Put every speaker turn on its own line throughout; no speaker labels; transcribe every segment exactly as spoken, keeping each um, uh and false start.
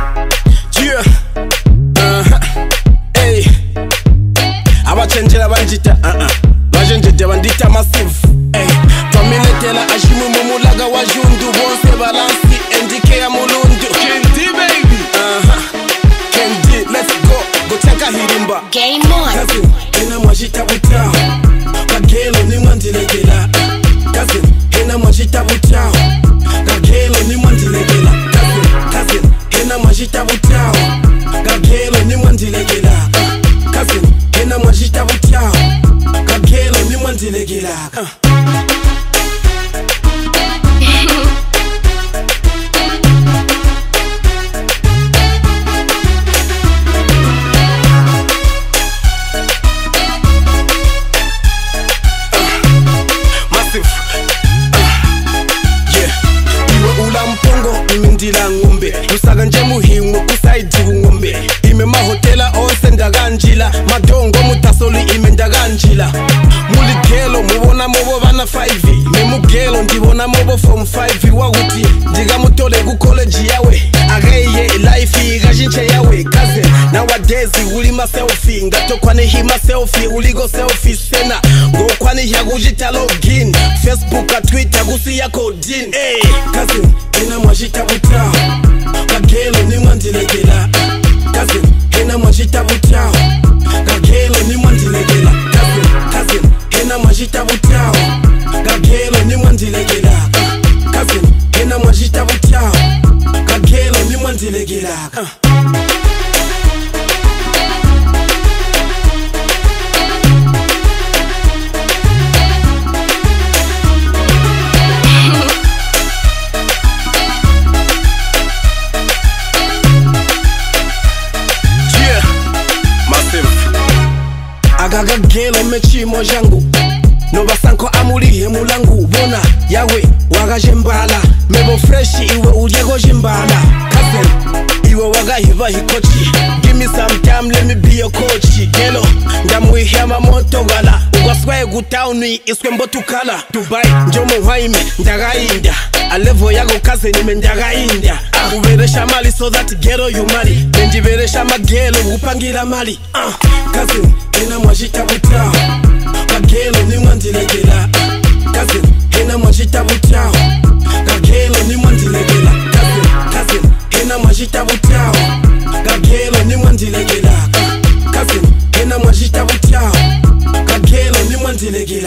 Yeah. Uh-huh. Hey. Abachenjera banjita uh-uh. Bajenjeje bandita massive. Hey. Twaminetela ashimu mumulaga wajundu bonse balansi endike ya mulundu. Kendi baby. Uh-huh. Kendi, let's go. Go take a hirimba.
Game on.
Cousin, ina mwajita butao. Kagelo ni mwandilegela. Cousin, ina mwajita butao. Kagelo ni mwandilegela. Cousin, cousin, ina mwajita butao. Kagelo ni mwandilegela. Cousin, ina mwajita butao. Kagelo ni mwandilegela. Imindila ngombe Lusaga nje muhimu kusaidi ngombe Ime mahotela onse ndaganjila Madongo mutasoli ime ndaganjila Muli gelo mubona mobo bana five Memu gelo ndibona mobo from five Waguti diga mutole ku college yawe Ageye life igajinche yawe Kaze nowadays uli ma selfie Ngato kwani hima selfie uligo selfie sena Go kwani yagujita login Facebook a Twitter gusi yako din Hey kaze ina mwajita butao Kagelo ni mwandilegela Cousin, ina mwajita butao Kagelo ni mwandilegela Cousin, cousin, ina mwajita butao Kagelo ni mwandilegela Cousin, ina mwajita butao Kagelo ni mwandilegela Agaga gelo mechimo jangu No basanko amulihe mulangu Bona yawe wagaje mbala Mebo freshi iwe uliego jimbala Cousin iwe wagahiva hikochi Give me some time let me be your coach Gelo ndamuihia mamoto gala Ugwaswae gutauni iswe mbotu kala Dubai njomo waime ndagainda Alevo yago cousin ime ndagainda Uveresha mali so that gelo you marry Benjiveresha magelo upangira mali uh. Cousin ina mwajita butao Kagelo ni mwandilegela Cousin ina mwajita butao Kagelo ni mwandilegela Cousin, cousin ina mwajita butao Kagelo ni mwandilegela Cousin ina mwajita butao Kagelo ni mwandilegela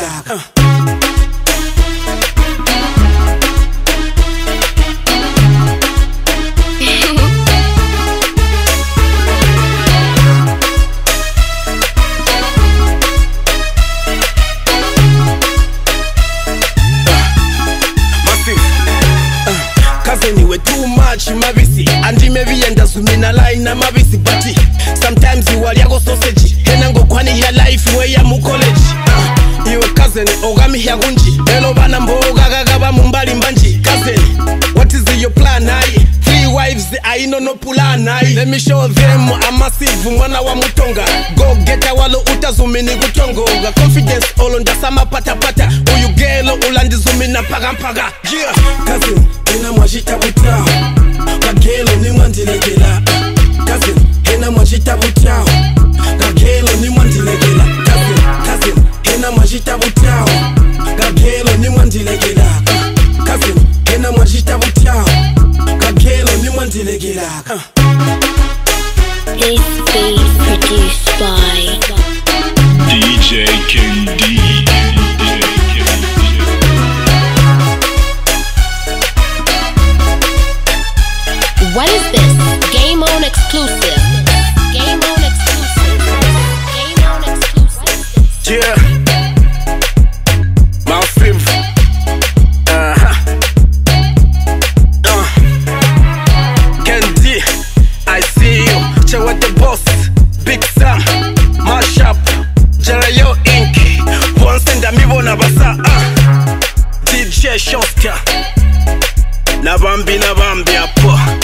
Anyway, too much mabisi Andi maybe enda sumina line na mabisi But sometimes you are yago sausage Henango kwani ya life we ya mu college uh, Iwe cousin ogami ya gunji Elo bana mboga gagaba mumbali mbanji Cousin, what is your plan aye? Three wives I know no plan aye. Let me show them a massive mwana wa mutonga Go get a walo utazumini gutongo Confidence olo ndasama pata pata Uyu gelo ulandi zumina paga paga Yeah, cousin ina mwajita butao Kagelo ni mwandilegela Cousin, ina mwajita butao Kagelo ni mwandilegela Cousin, cousin, ina mwajita butao Kagelo ni mwandilegela Cousin, ina mwajita butao Kagelo ni mwandilegela
This beat produced by
D J King D.
What is this? Game on exclusive. Game on exclusive. Game on exclusive.
Yeah. Massive. Uh-huh. Uh. Kendi, I see you. Chewa the boss. Big Sam. Mashup. Jerayo Inc. Ponsenda mibona basa. Uh. D J Shoska. Nabambi nabambi apo.